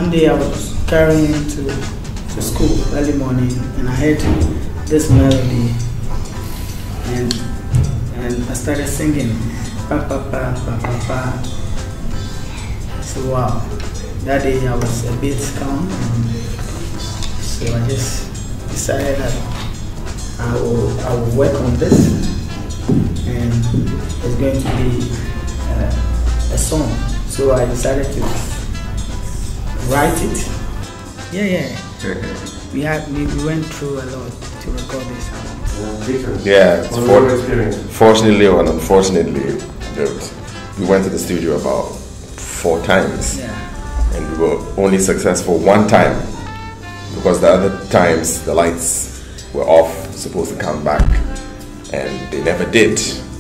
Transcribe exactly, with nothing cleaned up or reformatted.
one day I was carrying to to school early morning, and I heard this melody, and and I started singing, pa pa pa pa pa pa. So wow, that day I was a bit calm, so I just decided that I will I will work on this, and it's going to be uh, a song. So I decided to write it. Yeah, yeah. we had we, we went through a lot to record this album. Yeah, it's for, fortunately or unfortunately, we went to the studio about four times, yeah. and we were only successful one time because the other times the lights were off, supposed to come back, and they never did.